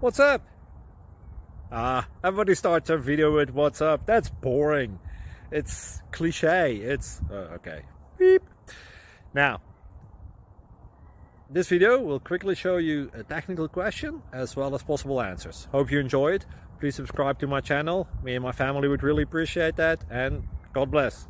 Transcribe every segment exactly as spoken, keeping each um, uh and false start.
What's up? Ah, everybody starts their video with what's up. That's boring. It's cliche. It's uh, okay. Beep. Now, this video will quickly show you a technical question as well as possible answers. Hope you enjoy it. Please subscribe to my channel. Me and my family would really appreciate that, and God bless.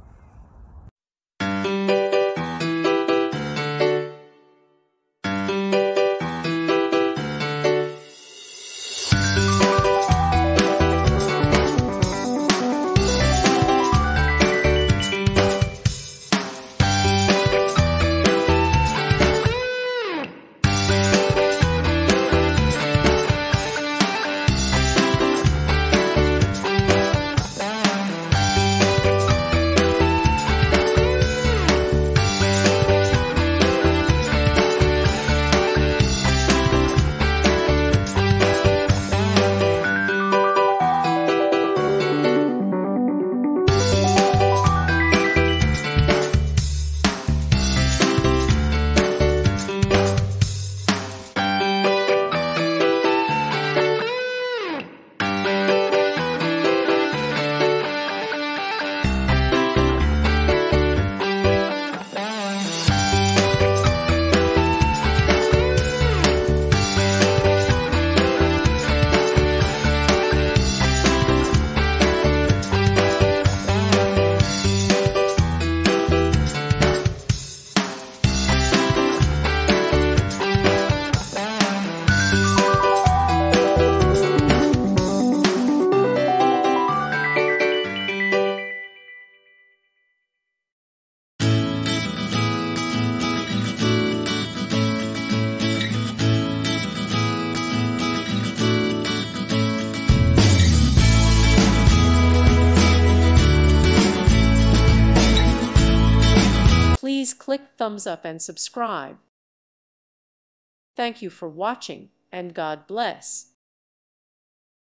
Please click thumbs up and subscribe. Thank you for watching, and God bless.